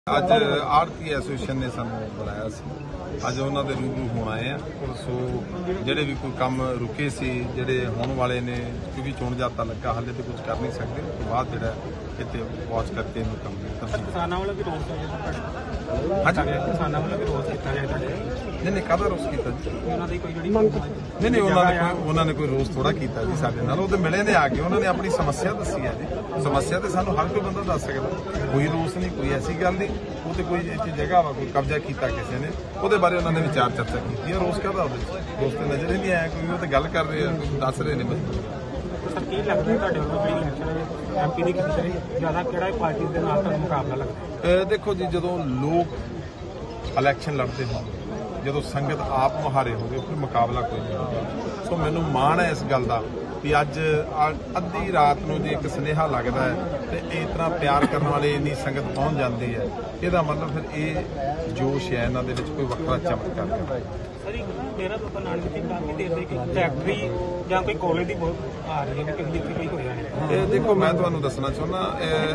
ਅੱਜ ਆੜਤੀ ਐਸੋਸੀਏਸ਼ਨ ਨੇ ਸਾਨੂੰ ਬੁਲਾਇਆ ਸੀ। ਅੱਜ ਉਹਨਾਂ ਦੇ रूबरू होण आए हैं। सो ਜਿਹੜੇ ਵੀ ਕੋਈ ਕੰਮ रुके सी, ਜਿਹੜੇ होने वाले ने, क्योंकि चोण जाता लगा हाले तो कुछ कर नहीं सकते, तो बाद ਜਿਹੜਾ ਕਿਤੇ ਵਾਚ ਕਰਕੇ ਇਹਨੂੰ ਕੰਮ ਕਿਸਾਨਾਂ ਵੱਲੋਂ ਵੀ ਰੋਸ ਹਾਂਜੀ ਕਿਸਾਨਾਂ ਵੱਲੋਂ ਵੀ ਰੋਸ ਕੀਤਾ ਜਾਏਗਾ। ਨਹੀਂ ਕਾਹਦਾ ਰੋਸ ਕੀਤਾ ਜੀ? ਉਹਨਾਂ ਦੀ ਕੋਈ ਜਿਹੜੀ ਨਹੀਂ ਉਹਨਾਂ ਨੇ ਕੋਈ ਰੋਸ ਥੋੜਾ ਕੀਤਾ ਜੀ ਸਾਡੇ ਨਾਲ। ਉਹ ਤੇ ਮਿਲੇ ਨੇ ਆ ਕੇ, ਉਹਨਾਂ ਨੇ ਆਪਣੀ ਸਮੱਸਿਆ ਦੱਸੀ ਹੈ ਜੀ। ਸਮੱਸਿਆ ਤੇ ਸਾਨੂੰ ਹਰ ਕੋਈ ਬੰਦਾ ਦੱਸ ਸਕਦਾ, ਕੋਈ ਰੋਸ ਨਹੀਂ, ਕੋਈ ਐਸੀ ਗੱਲ ਨਹੀਂ। ਉਹ ਤੇ ਕੋਈ ਇੱਥੇ ਜਗ੍ਹਾ ਵਾ, ਕੋਈ ਕਬਜ਼ਾ ਕੀਤਾ ਕਿਸੇ ਨੇ, ਉਹਦੇ ਬਾਰੇ ਉਹਨਾਂ ਨੇ ਵਿਚਾਰ ਚਰਚਾ ਕੀਤੀ ਹੈ। ਰੋਸ ਕਾਹਦਾ ਉਹਦੇ ਰੋਸ ਤੇ ਨਜ਼ਰ ਹੀ ਨਹੀਂ ਆਇਆ ਕੋਈ। ਉਹ ਤੇ ਗੱਲ ਕਰ ਰਹੇ ਆ, ਦੱਸ ਰਹੇ ਨੇ ਬਸ। ਸਰ ਕੀ ਲੱਗਦਾ ਤੁਹਾਡੇ ਵੱਲੋਂ ਜਿਹੜੀ ਇਲੈਕਸ਼ਨ ਐਮਪੀ ਦੀ ਕੀਤੀ ਜਾਏ, ਜ਼ਿਆਦਾ ਕਿਹੜਾ ਪਾਰਟੀ ਦੇ ਨਾਲ ਤੁਹਾਨੂੰ ਮੁਕਾਬਲਾ ਲੱਗਦਾ? ਦੇਖੋ ਜੀ, ਜਦੋਂ ਲੋਕ ਇਲੈਕਸ਼ਨ ਲੜਦੇ ਹੋਣ, ਜਦੋਂ ਸੰਗਤ ਆਪ ਮੁਹਾਰੇ ਹੋਵੇ, ਫਿਰ ਮੁਕਾਬਲਾ ਕੋਈ ਨਹੀਂ ਹੁੰਦਾ। ਸੋ ਮੈਨੂੰ ਮਾਣ ਹੈ ਇਸ ਗੱਲ ਦਾ ਵੀ ਅੱਜ ਅੱਧੀ ਰਾਤ ਨੂੰ ਜੇ ਇੱਕ ਸੁਨੇਹਾ ਲੱਗਦਾ ਹੈ ਤੇ ਇਸ ਤਰ੍ਹਾਂ ਪਿਆਰ ਕਰਨ ਵਾਲੇ ਇੰਨੀ ਸੰਗਤ ਪਹੁੰਚ ਜਾਂਦੀ ਹੈ, ਇਹਦਾ ਮਤਲਬ ਫਿਰ ਇਹ ਜੋਸ਼ ਹੈ ਇਹਨਾਂ ਦੇ ਵਿੱਚ, ਕੋਈ ਵੱਖਰਾ ਚਮਤਕਾਰ ਹੈ। ਸਰ ਇੱਕ ਡੇਰਾ ਬਾਬਾ ਨਾਨਕ ਦੀ ਕਾਫੀ ਦੇਰ ਦੇ ਫੈਕਟਰੀ ਜਾਂ ਕੋਈ ਕਾਲਜ ਦੀ ਬਹੁਤ ਆ ਰਹੀ ਹੈ ਕਿ ਇੱਥੇ ਕੋਈ ਹੋਇਆ ਨਹੀਂ। ਇਹ ਦੇਖੋ, ਮੈਂ ਤੁਹਾਨੂੰ ਦੱਸਣਾ ਚਾਹੁੰਦਾ,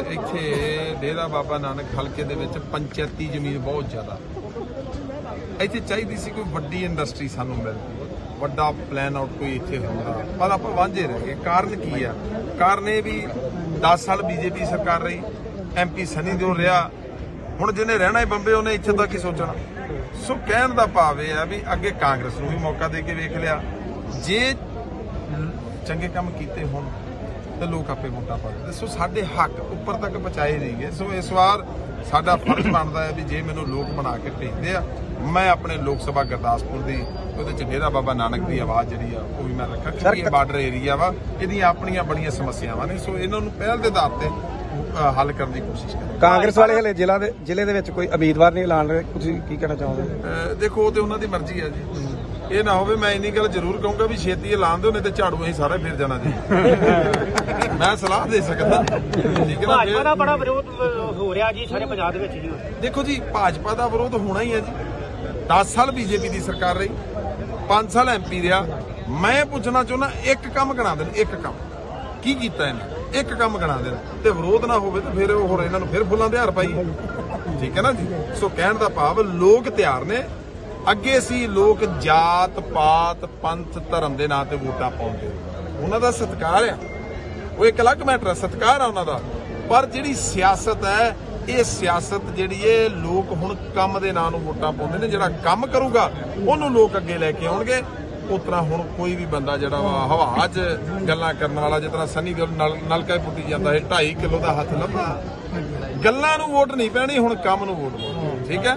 ਇੱਥੇ ਡੇਰਾ ਬਾਬਾ ਨਾਨਕ ਹਲਕੇ ਦੇ ਵਿੱਚ ਪੰਚਾਇਤੀ ਜ਼ਮੀਨ ਬਹੁਤ ਜ਼ਿਆਦਾ। ਇੱਥੇ ਚਾਹੀਦੀ ਸੀ ਕੋਈ ਵੱਡੀ ਇੰਡਸਟਰੀ ਸਾਨੂੰ ਮਿਲਦੀ, ਵੱਡਾ ਪਲਾਨ ਆਊਟ ਕੋਈ ਇੱਥੇ ਹੁੰਦਾ, ਪਰ ਆਪਾਂ ਵਾਂਝੇ ਰਹਿ ਗਏ। ਕਾਰਨ ਕੀ ਆ? ਕਾਰਨ ਇਹ ਵੀ 10 ਸਾਲ ਬੀਜੇਪੀ ਸਰਕਾਰ ਰਹੀ, ਐਮਪੀ ਸਨੀ ਦਿਓਲ ਰਿਹਾ, ਹੁਣ ਜਿਹਨੇ ਰਹਿਣਾ ਹੀ ਬੰਬੇ ਉਹਨੇ ਇੱਥੇ ਤੱਕ ਹੀ ਸੋਚਣਾ। ਸੋ ਕਹਿਣ ਦਾ ਭਾਵ ਇਹ ਆ ਵੀ ਅੱਗੇ ਕਾਂਗਰਸ ਨੂੰ ਵੀ ਮੌਕਾ ਦੇ ਕੇ ਵੇਖ ਲਿਆ, ਜੇ ਚੰਗੇ ਕੰਮ ਕੀਤੇ ਹੋਣ ਤੇ ਲੋਕ ਆਪੇ ਵੋਟਾਂ ਪਾ ਦਿੰਦੇ। ਸੋ ਸਾਡੇ ਹੱਕ ਉੱਪਰ ਤੱਕ ਪਹੁੰਚਾਏ ਨਹੀਂ ਗਏ। ਸੋ ਇਸ ਵਾਰ ਸਾਡਾ ਫਰਜ਼ ਬਣਦਾ ਹੈ ਵੀ ਜੇ ਮੈਨੂੰ ਲੋਕ ਬਣਾ ਕੇ ਭੇਜਦੇ ਆ, ਮੈਂ ਆਪਣੇ ਲੋਕ ਸਭਾ ਗੁਰਦਾਸਪੁਰ ਦੀ ਉਹਦੇ ਚ ਡੇਰਾ ਬਾਬਾ ਨਾਨਕ ਦੀ ਆਵਾਜ਼ ਜਿਹੜੀ ਆ ਉਹ ਵੀ ਮੈਂ ਰੱਖਾਂ, ਕਿਉਂਕਿ ਇਹ ਬਾਰਡਰ ਏਰੀਆ ਵਾ, ਇਹਦੀਆਂ ਆਪਣੀਆਂ ਬੜੀਆਂ ਸਮੱਸਿਆਵਾਂ ਨੇ। ਸੋ ਇਹਨਾਂ ਨੂੰ ਪਹਿਲ ਦੇ ਆਧਾਰ ਤੇ ਹੱਲ ਕਰਨ ਦੀ ਕੋਸ਼ਿਸ਼ ਕਰਾਂਗੇ। ਕਾਂਗਰਸ ਵਾਲੇ ਹਲੇ ਜ਼ਿਲ੍ਹੇ ਦੇ ਵਿੱਚ ਕੋਈ ਉਮੀਦਵਾਰ ਨਹੀਂ ਐਲਾਨ ਰਹੇ, ਤੁਸੀਂ ਕੀ ਕਹਿਣਾ ਚਾਹੋਗੇ? ਦੇਖੋ, ਉਹ ਤੇ ਉਹਨਾਂ ਦੀ ਮਰਜ਼ੀ ਹੈ ਜੀ। ਇਹ ਨਾ ਹੋਵੇ, ਮੈਂ ਇੰਨੀ ਗੱਲ ਜ਼ਰੂਰ ਕਹੂੰਗਾ ਵੀ ਛੇਤੀ ਐਲਾਨ ਦਿਓ, ਨਹੀਂ ਤੇ ਝਾੜੂ ਅਸੀਂ ਸਾਰੇ ਫਿਰ ਜਾਣਾ ਜੀ। ਮੈਂ ਸਲਾਹ ਦੇ ਸਕਦਾ, ਠੀਕ ਹੈ ਨਾ। ਭਾਜਪਾ ਦਾ ਬੜਾ ਵਿਰੋਧ ਹੋ ਰਿਹਾ ਜੀ ਸਾਰੇ ਪੰਜਾਬ ਦੇ ਵਿੱਚ ਜੀ। ਦੇਖੋ ਜੀ, ਭਾਜਪਾ ਦਾ ਵਿਰੋਧ ਹੋਣਾ ਹੀ ਹੈ ਜੀ। 10 ਸਾਲ ਬੀਜੇਪੀ ਦੀ ਸਰਕਾਰ ਰਹੀ, 5 ਸਾਲ ਐਮਪੀ ਰਿਹਾ। ਮੈਂ ਪੁੱਛਣਾ ਚਾਹੁੰਦਾ, ਇੱਕ ਕੰਮ ਗਣਾ ਦੇਣ, ਇੱਕ ਕੰਮ ਕੀ ਕੀਤਾ ਇਹਨੇ, ਇੱਕ ਕੰਮ ਗਣਾ ਦੇਣ ਤੇ ਵਿਰੋਧ ਨਾ ਹੋਵੇ ਤੇ ਫਿਰ ਹੋਰ ਇਹਨਾਂ ਨੂੰ ਫਿਰ ਫੁੱਲਾਂ ਦੇ ਹਾਰ ਪਾਈ, ਠੀਕ ਹੈ ਨਾ ਜੀ। ਸੋ ਕਹਿਣ ਦਾ ਭਾਵ, ਲੋਕ ਤਿਆਰ ਨੇ। ਅੱਗੇ ਸੀ ਲੋਕ ਜਾਤ ਪਾਤ ਪੰਥ ਧਰਮ ਦੇ ਨਾਂ ਤੇ ਵੋਟਾਂ ਪਾਉਂਦੇ, ਉਹਨਾਂ ਦਾ ਸਤਿਕਾਰ ਆ, ਉਹ ਇੱਕ ਅਲੱਗ ਮੈਟਰ ਹੈ, ਸਤਿਕਾਰ ਆ ਉਹਨਾਂ ਦਾ। ਪਰ ਜਿਹੜੀ ਸਿਆਸਤ ਹੈ, ਇਹ ਸਿਆਸਤ ਜਿਹੜੀ ਇਹ ਲੋਕ ਹੁਣ ਕੰਮ ਦੇ ਨਾਂ ਨੂੰ ਵੋਟਾਂ ਪਾਉਂਦੇ ਨੇ। ਜਿਹੜਾ ਕੰਮ ਕਰੂਗਾ ਉਹਨੂੰ ਲੋਕ ਅੱਗੇ ਲੈ ਕੇ ਆਉਣਗੇ। ਉਸ ਤਰ੍ਹਾਂ ਹੁਣ ਕੋਈ ਵੀ ਬੰਦਾ ਜਿਹੜਾ ਵਾ ਹਵਾ 'ਚ ਗੱਲਾਂ ਕਰਨ ਵਾਲਾ, ਜਿਸ ਤਰ੍ਹਾਂ ਸਨੀ ਦਿਓਲ ਨਲਕਾ ਪੁੱਟੀ ਜਾਂਦਾ ਹੈ, 2.5 ਕਿਲੋ ਦਾ ਹੱਥ ਲੱਭਾ, ਗੱਲਾਂ ਨੂੰ ਵੋਟ ਨਹੀਂ ਪੈਣੀ, ਹੁਣ ਕੰਮ ਨੂੰ ਵੋਟ ਪਾਉਣੀ, ਠੀਕ ਹੈ।